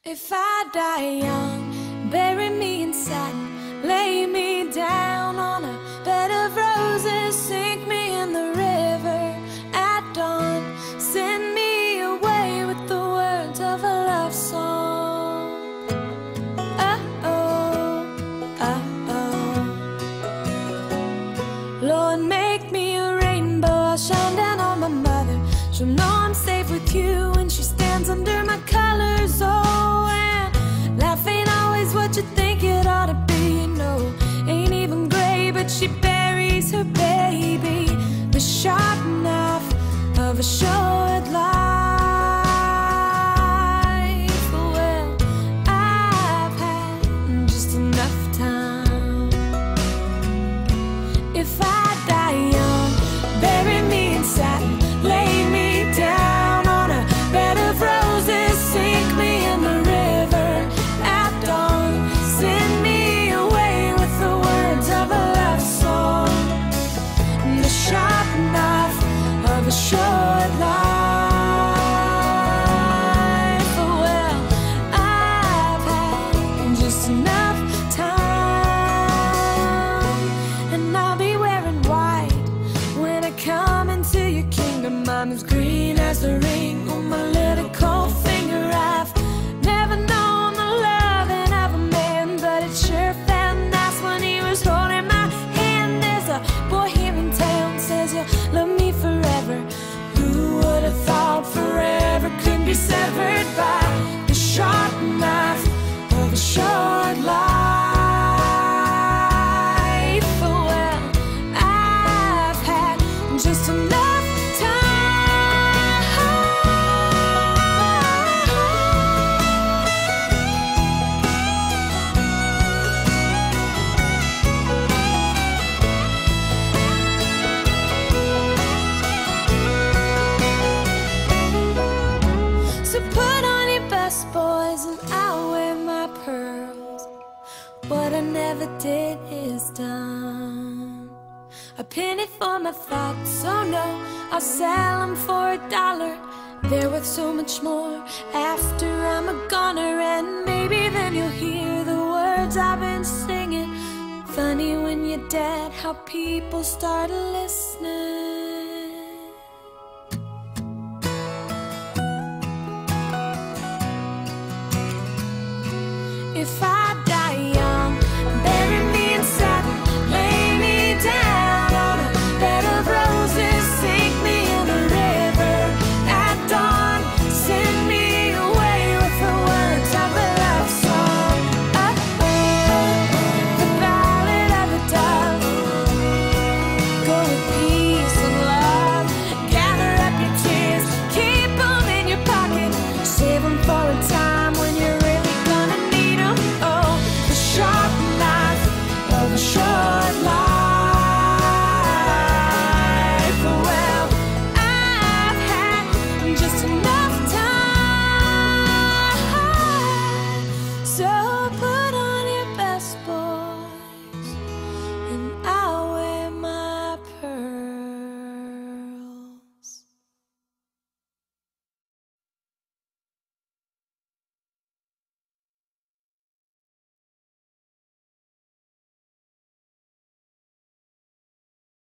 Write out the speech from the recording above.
If I die young, bury me in satin, lay me down on a bed of roses, sink me in the river at dawn, send me away with the words of a love song. Oh, Lord, make me a rainbow, I'll shine down on my mother. She'll know I'm safe with you when she stands under my colors. Oh, and life ain't always what you think it ought to be. No, ain't even gray, but she buries her baby. The sharp knife of a short life. Well, I've had just enough time. If I die young, bury me in satin, lay me down on a bed of roses, sink me in the river at dawn, send me away with the words of a love song. The sharp knife of a short life. Well, I've had just enough time, and I'll be wearing white when I come into your kingdom. I'm as green as the ring on my little cold finger. I've never known the loving of a man, but it sure felt nice when he was holding my hand. There's a boy here in town says you'll love me forever. Who would have thought forever could be severed by the sharp knife of a short life? Well, I've had just enough time. So put on your best, boys, and I'll wear my pearls. What I never did is done. A penny for my thoughts, oh no, I'll sell them for $1. They're worth so much more after I'm a goner, and maybe then you'll hear the words I've been singing. Funny when you're dead how people start listening. If I die young, bury me in satin, lay me down on a bed of roses, sink me in the river at dawn, send me away with the words of a love song. The ballad of the dove. Go with peace and love, gather up your tears, keep them in your pocket, save them for a time when you're really gonna need them. Oh, the sharp knife of a short life. Well, I've had just enough time. So